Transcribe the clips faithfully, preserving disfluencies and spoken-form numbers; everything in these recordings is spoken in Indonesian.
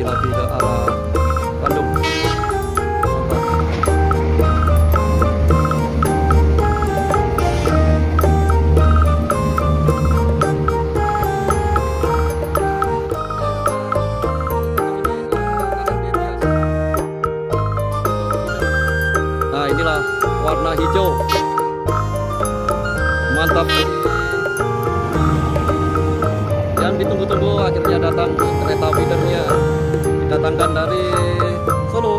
kembali lagi ke arah Bandung. Nah, inilah warna hijau, mantap. Yang ditunggu-tunggu akhirnya datang kereta feedernya, didatangkan dari Solo.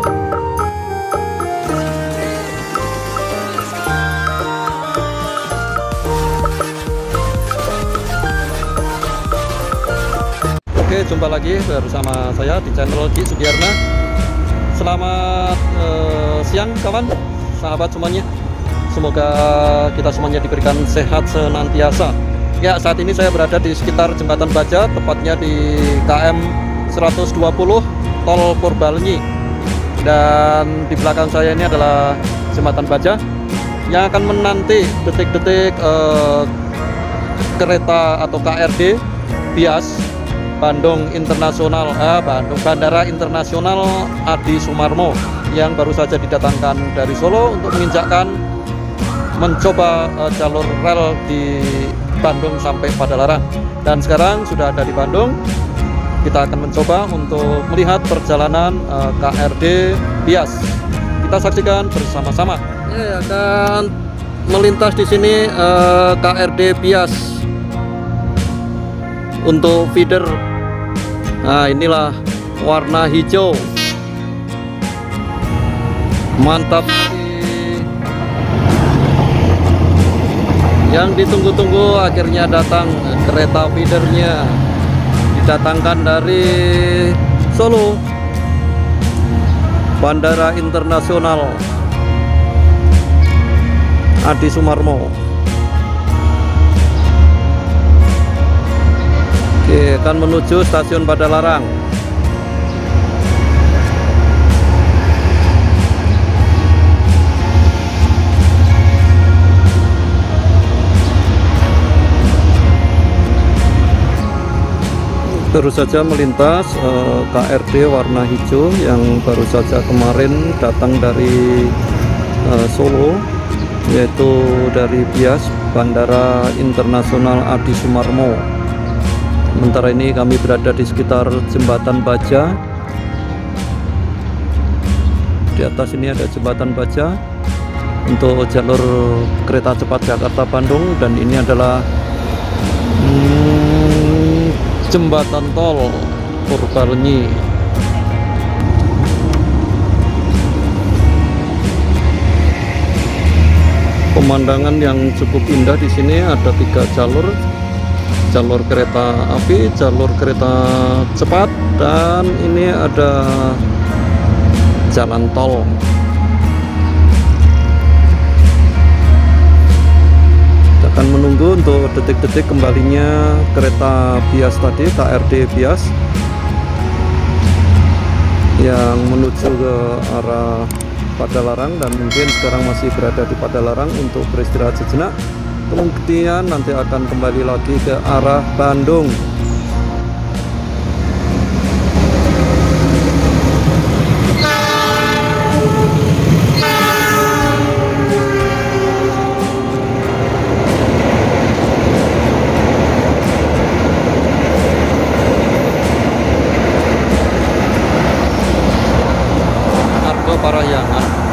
Oke, jumpa lagi bersama saya di channel Ki Sugiyarna. Selamat eh, siang kawan, sahabat semuanya. Semoga kita semuanya diberikan sehat senantiasa. Ya, saat ini saya berada di sekitar Jembatan Baja, tepatnya di K M seratus dua puluh Tol Purbalenyi. Dan di belakang saya ini adalah Jembatan Baja yang akan menanti detik-detik eh, kereta atau K R D Bias Bandung Internasional, eh, Bandung Bandara Internasional Adi Sumarmo yang baru saja didatangkan dari Solo untuk menginjakkan mencoba uh, jalur rel di Bandung sampai Padalarang. Dan sekarang sudah ada di Bandung. Kita akan mencoba untuk melihat perjalanan uh, K R D Bias. Kita saksikan bersama-sama. Ini akan melintas di sini uh, K R D Bias untuk feeder. Nah, inilah warna hijau, mantap. Yang ditunggu-tunggu akhirnya datang kereta feedernya, didatangkan dari Solo, Bandara Internasional Adi Sumarmo. Oke, akan menuju stasiun Padalarang. Baru saja melintas eh, K R D warna hijau yang baru saja kemarin datang dari eh, Solo, yaitu dari Bias Bandara Internasional Adi Sumarmo. Sementara ini kami berada di sekitar Jembatan Baja. Di atas ini ada Jembatan Baja untuk jalur kereta cepat Jakarta Bandung, dan ini adalah hmm, Jembatan Tol Purbalenyi. Pemandangan yang cukup indah di sini, ada tiga jalur. Jalur kereta api, jalur kereta cepat, dan ini ada jalan tol. Kita akan menunggu untuk detik-detik kembalinya kereta Bias tadi, K R D Bias yang menuju ke arah Padalarang, dan mungkin sekarang masih berada di Padalarang untuk beristirahat sejenak. Kemudian nanti akan kembali lagi ke arah Bandung. Argo Parahyangan.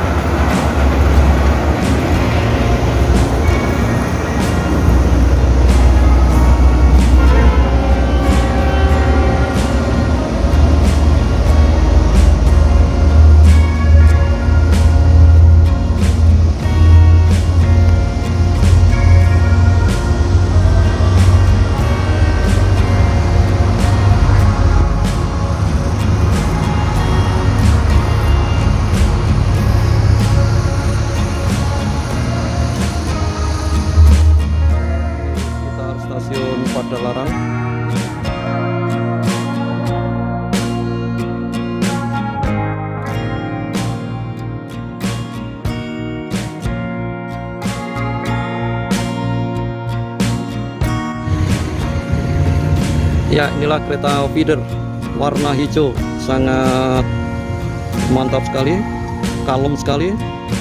Stasiun Padalarang. Ya, inilah kereta feeder warna hijau, sangat mantap sekali, kalem sekali.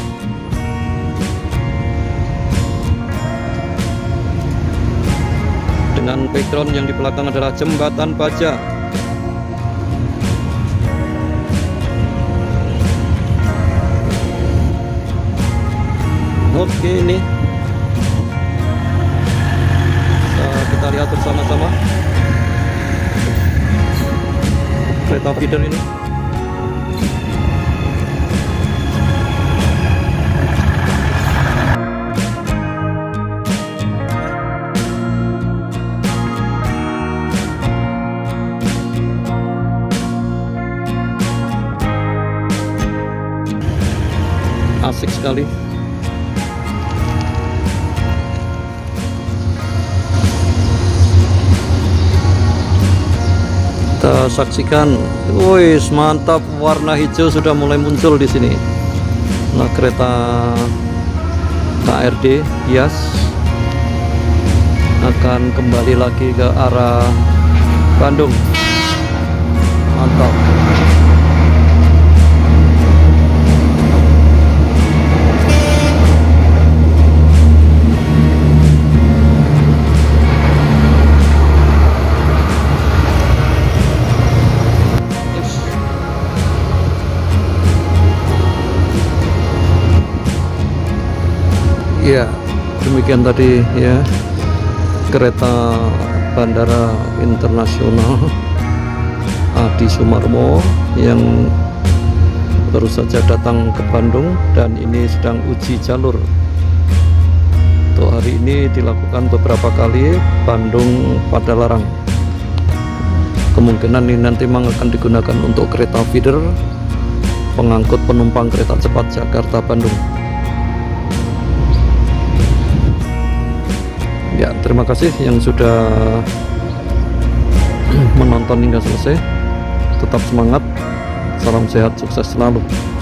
Dengan background yang di belakang adalah jembatan baja. Oke, ini nah, kita lihat bersama-sama kereta feeder ini. Asik sekali. Kita saksikan, wih, mantap, warna hijau sudah mulai muncul di sini. Nah, kereta K R D Hias akan kembali lagi ke arah Bandung. Mantap. Ya, demikian tadi ya kereta Bandara Internasional Adi Sumarmo yang baru saja datang ke Bandung dan ini sedang uji jalur. Untuk hari ini dilakukan beberapa kali Bandung Padalarang. Kemungkinan ini nanti memang akan digunakan untuk kereta feeder pengangkut penumpang kereta cepat Jakarta Bandung. Ya, terima kasih yang sudah menonton hingga selesai. Tetap semangat, salam sehat, sukses selalu.